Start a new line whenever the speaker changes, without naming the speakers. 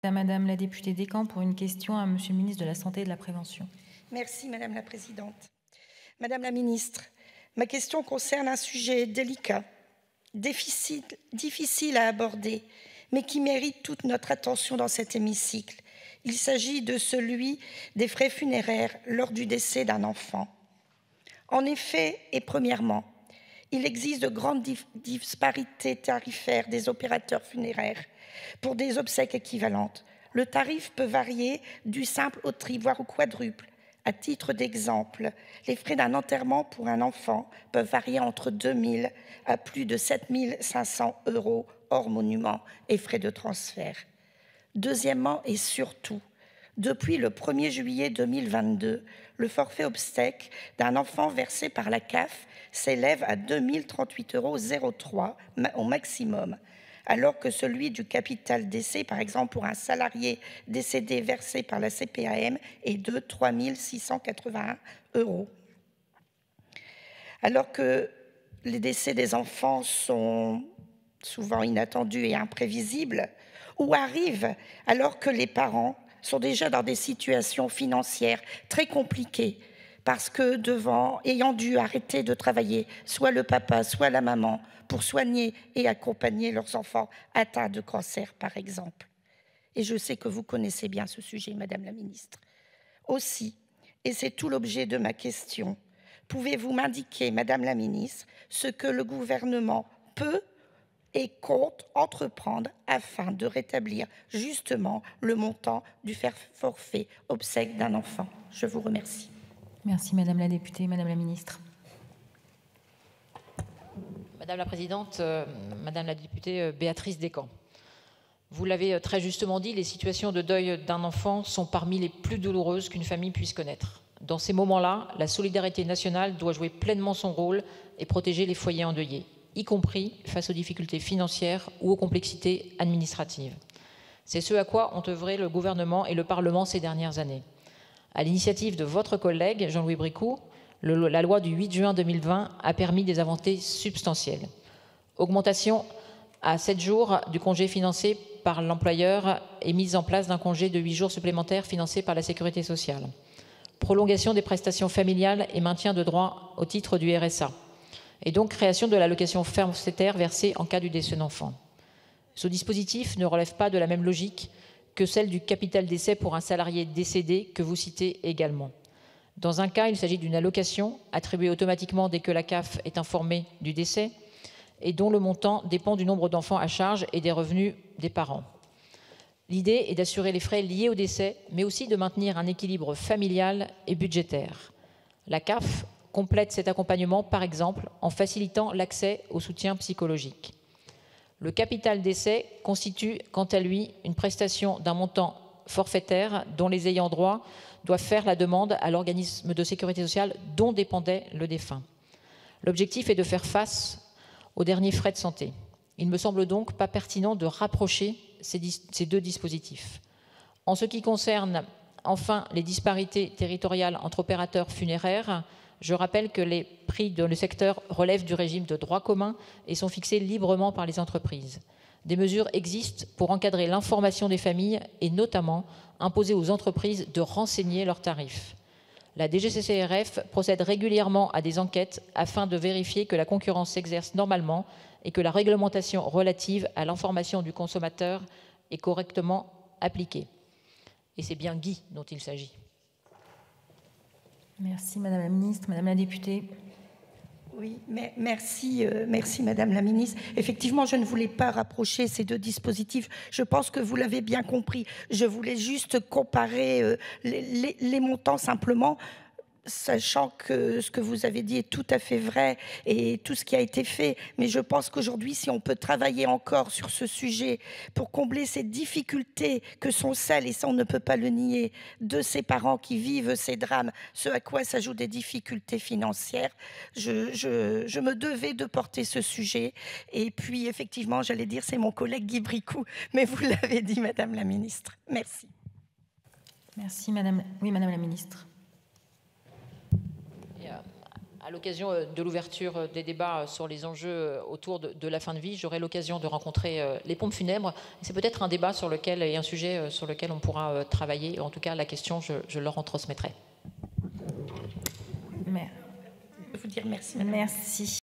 Madame la députée Descamps pour une question à Monsieur le ministre de la Santé et de la Prévention.
Merci Madame la Présidente. Madame la Ministre, ma question concerne un sujet délicat, difficile à aborder, mais qui mérite toute notre attention dans cet hémicycle. Il s'agit de celui des frais funéraires lors du décès d'un enfant. En effet, et premièrement, il existe de grandes disparités tarifaires des opérateurs funéraires pour des obsèques équivalentes. Le tarif peut varier du simple au triple, voire au quadruple. À titre d'exemple, les frais d'un enterrement pour un enfant peuvent varier entre 2 000 à plus de 7 500 € hors monument et frais de transfert. Deuxièmement et surtout, depuis le 1er juillet 2022, le forfait obsèques d'un enfant versé par la CAF s'élève à 2 038,03 € au maximum, alors que celui du capital décès, par exemple pour un salarié décédé versé par la CPAM, est de 3 681 €. Alors que les décès des enfants sont souvent inattendus et imprévisibles, ou arrivent alors que les parents sont déjà dans des situations financières très compliquées, parce que ayant dû arrêter de travailler, soit le papa, soit la maman, pour soigner et accompagner leurs enfants atteints de cancer, par exemple. Et je sais que vous connaissez bien ce sujet, Madame la Ministre. Aussi, et c'est tout l'objet de ma question, pouvez-vous m'indiquer, Madame la Ministre, ce que le gouvernement peut et compte entreprendre afin de rétablir justement le montant du forfait obsèques d'un enfant? Je vous remercie.
Merci Madame la députée. Madame la Ministre.
Madame la Présidente, Madame la députée Béatrice Descamps. Vous l'avez très justement dit, les situations de deuil d'un enfant sont parmi les plus douloureuses qu'une famille puisse connaître. Dans ces moments-là, la solidarité nationale doit jouer pleinement son rôle et protéger les foyers endeuillés, y compris face aux difficultés financières ou aux complexités administratives. C'est ce à quoi ont œuvré le gouvernement et le Parlement ces dernières années. À l'initiative de votre collègue Jean-Louis Bricout, la loi du 8 juin 2020 a permis des avancées substantielles. Augmentation à 7 jours du congé financé par l'employeur et mise en place d'un congé de 8 jours supplémentaires financé par la Sécurité sociale. Prolongation des prestations familiales et maintien de droits au titre du RSA. Et donc création de l'allocation forfaitaire versée en cas du décès d'enfant. Ce dispositif ne relève pas de la même logique que celle du capital décès pour un salarié décédé que vous citez également. Dans un cas, il s'agit d'une allocation attribuée automatiquement dès que la CAF est informée du décès et dont le montant dépend du nombre d'enfants à charge et des revenus des parents. L'idée est d'assurer les frais liés au décès, mais aussi de maintenir un équilibre familial et budgétaire. La CAF complète cet accompagnement, par exemple, en facilitant l'accès au soutien psychologique. Le capital décès constitue, quant à lui, une prestation d'un montant forfaitaire dont les ayants droit doivent faire la demande à l'organisme de sécurité sociale dont dépendait le défunt. L'objectif est de faire face aux derniers frais de santé. Il ne me semble donc pas pertinent de rapprocher ces deux dispositifs. En ce qui concerne enfin les disparités territoriales entre opérateurs funéraires, je rappelle que les prix dans le secteur relèvent du régime de droit commun et sont fixés librement par les entreprises. Des mesures existent pour encadrer l'information des familles et notamment imposer aux entreprises de renseigner leurs tarifs. La DGCCRF procède régulièrement à des enquêtes afin de vérifier que la concurrence s'exerce normalement et que la réglementation relative à l'information du consommateur est correctement appliquée. Et c'est bien Guy dont il s'agit.
Merci Madame la Ministre. Madame la députée.
Oui, merci Madame la Ministre. Effectivement, je ne voulais pas rapprocher ces deux dispositifs. Je pense que vous l'avez bien compris. Je voulais juste comparer les montants simplement, sachant que ce que vous avez dit est tout à fait vrai et tout ce qui a été fait. Mais je pense qu'aujourd'hui, si on peut travailler encore sur ce sujet pour combler ces difficultés que sont celles, et ça on ne peut pas le nier, de ces parents qui vivent ces drames, ce à quoi s'ajoutent des difficultés financières, je me devais de porter ce sujet. Et puis effectivement, j'allais dire, c'est mon collègue Guy Bricout, mais vous l'avez dit, Madame la Ministre. Merci.
Merci Madame. Oui, Madame la Ministre.
À l'occasion de l'ouverture des débats sur les enjeux autour de la fin de vie, j'aurai l'occasion de rencontrer les pompes funèbres. C'est peut-être un débat sur lequel, et un sujet sur lequel on pourra travailler. En tout cas, la question, je leur en transmettrai.
Je veux vous dire merci.
Merci.